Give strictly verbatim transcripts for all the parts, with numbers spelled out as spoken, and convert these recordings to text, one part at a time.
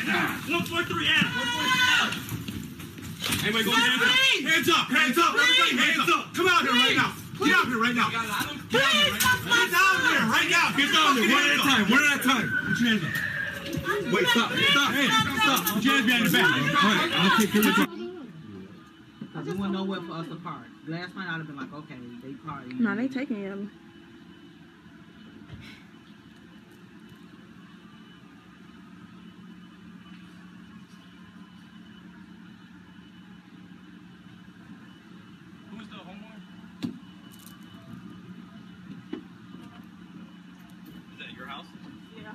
one forty-three Adam. one forty-three Adam. Anybody go hands up? Hands up. Hands up. Everybody hands up. Come out here right now. Get out here right now. Get out here right now. Get down there. One at a time. One at a time. Put your hands up. Wait, stop. Stop. Hey, stop. Put your hands behind your back. All right. I'll take care of you. Because there wasn't nowhere for us to park. Last night I'd have been like, okay, they party. No, they taking him. Who's the homeowner? Is that your house? Yeah.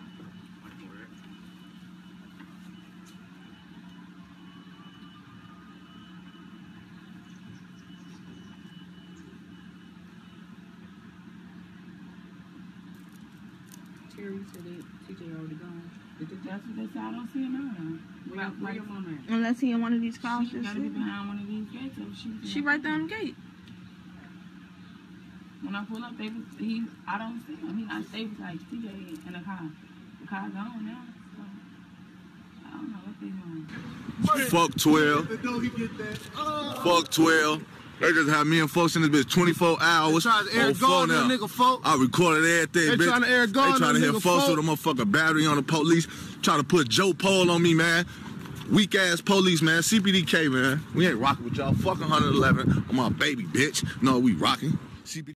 Terry said that T J already gone. That's what they said. I don't see him around. Where, where your mom at? Unless he in one of these cars. She gotta be behind one of these gates. Or she she right there on the gate. When I pull up, they was, he, I don't see him. He not they was like T J in the car. The car gone now. So I don't know what they doing. Fuck twelve. Fuck twelve. They just have me and folks in this bitch twenty-four hours. They trying to air gun that nigga, folk. I recorded everything, they bitch. Trying to air gun they trying to hit folks with a motherfucking battery on the police. Trying to put Joe Pole on me, man. Weak ass police, man. C P D K, man. We ain't rocking with y'all. Fucking one eleven. I'm my baby, bitch. No, we rocking. C P D